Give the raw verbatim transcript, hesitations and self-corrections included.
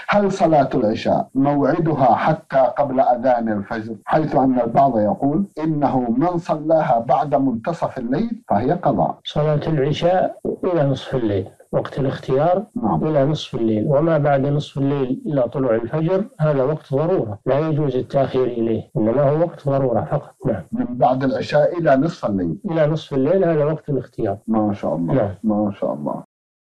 هل صلاة العشاء موعدها حتى قبل أذان الفجر، حيث أن البعض يقول إنه من صلاها بعد منتصف الليل فهي قضاء؟ صلاة العشاء إلى نصف الليل، وقت الاختيار نعم. إلى نصف الليل، وما بعد نصف الليل إلى طلوع الفجر هذا وقت ضرورة، لا يجوز التأخير إليه، إنما هو وقت ضرورة فقط. نعم. من بعد العشاء إلى نصف الليل، إلى نصف الليل هذا وقت الاختيار. ما شاء الله. نعم. ما شاء الله.